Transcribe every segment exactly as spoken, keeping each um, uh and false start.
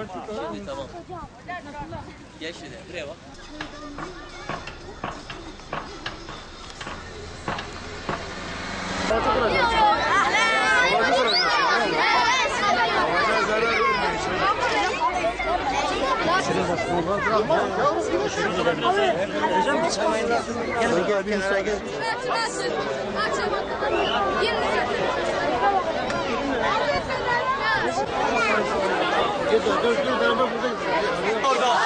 Şimdi tamam. Gel şuraya, buraya bak. Gel gel bir müsaade gel. Dur dur dur beraber buradayız. Orada.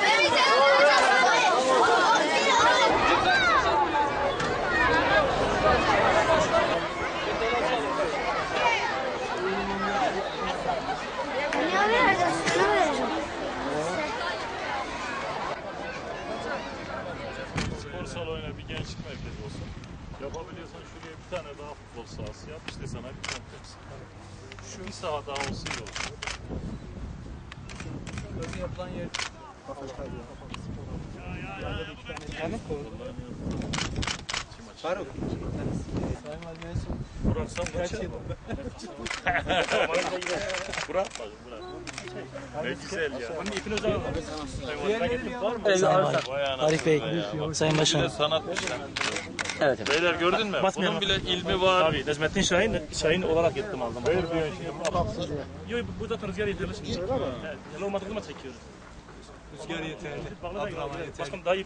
Spor salonuyla bir gençlik merkezi olsun. Yapabiliyorsan şuraya bir tane daha futbol sahası yap. İşte sana bir kompleks. Şu bir saha daha olsun iyi olur. Böyle yapılan yer. Faruk. Sayın Valim en son. Bıraksam kaçalım. Bırak. Bırak. Ne güzel ya. Bunun ipini uzanalım. Arif Bey, Sayın Başkanım. Sanatmışlar. Evet, evet. Beyler gördün mü? Bunun bile ilmi var. Tabii Necmettin Şahin, Şahin olarak gittim aldım. Hayır diyor şimdi. Yok bu zaten rüzgar yeterli şimdi. Evet, yel olmadığı zaman çekiyoruz. Rüzgar yeterli. Abdurrahman yeterli. Başkanım daha iyi.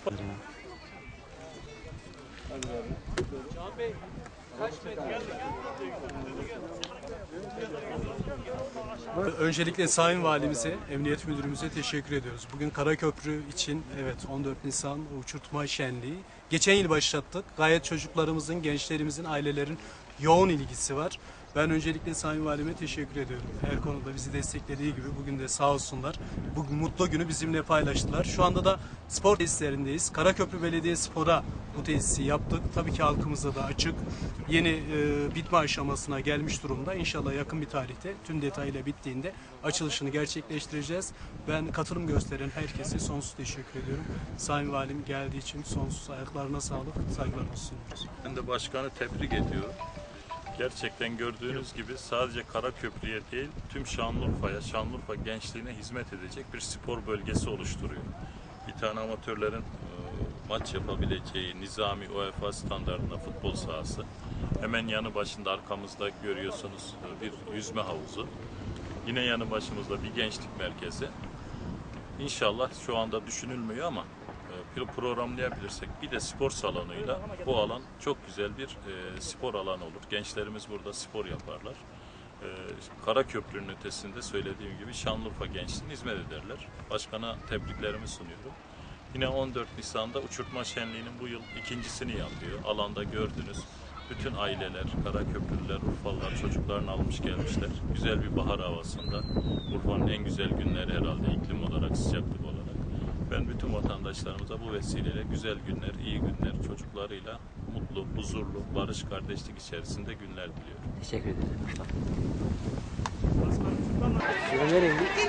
Öncelikle Sayın Valimize, Emniyet Müdürümüze teşekkür ediyoruz. Bugün Karaköprü için evet on dört Nisan uçurtma şenliği. Geçen yıl başlattık. Gayet çocuklarımızın, gençlerimizin, ailelerin yoğun ilgisi var. Ben öncelikle Sayın Valime teşekkür ediyorum. Her konuda bizi desteklediği gibi bugün de sağ olsunlar. Bu mutlu günü bizimle paylaştılar. Şu anda da spor tesislerindeyiz. Karaköprü Belediye Spor'a bu tesisi yaptık. Tabii ki halkımıza da açık. Yeni e, bitme aşamasına gelmiş durumda. İnşallah yakın bir tarihte tüm detayıyla bittiğinde açılışını gerçekleştireceğiz. Ben katılım gösteren herkese sonsuz teşekkür ediyorum. Sayın Valim geldiği için sonsuz ayaklarına sağlık, saygılarımı sunuyoruz. Ben de başkanı tebrik ediyorum. Gerçekten gördüğünüz gibi sadece Karaköprü'ye değil tüm Şanlıurfa'ya, Şanlıurfa gençliğine hizmet edecek bir spor bölgesi oluşturuyor. Bir tane amatörlerin e, maç yapabileceği nizami UEFA standartında futbol sahası. Hemen yanı başında arkamızda görüyorsunuz bir yüzme havuzu. Yine yanı başımızda bir gençlik merkezi. İnşallah şu anda düşünülmüyor ama programlayabilirsek bir de spor salonuyla bu alan çok güzel bir e, spor alanı olur. Gençlerimiz burada spor yaparlar. E, Karaköprü'nün ötesinde söylediğim gibi Şanlıurfa gençliğine hizmet ederler. Başkana tebriklerimi sunuyorum. Yine on dört Nisan'da uçurtma şenliğinin bu yıl ikincisini yapıyor. Alanda gördünüz. Bütün aileler, Karaköprülüler, Urfalılar çocuklarını almış gelmişler. Güzel bir bahar havasında. Urfa'nın en güzel günleri herhalde iklim olarak, sıcaklık olarak. Ben bütün vatandaşlarımıza bu vesileyle güzel günler, iyi günler, çocuklarıyla mutlu, huzurlu, barış, kardeşlik içerisinde günler diliyorum. Teşekkür ederim. Nereye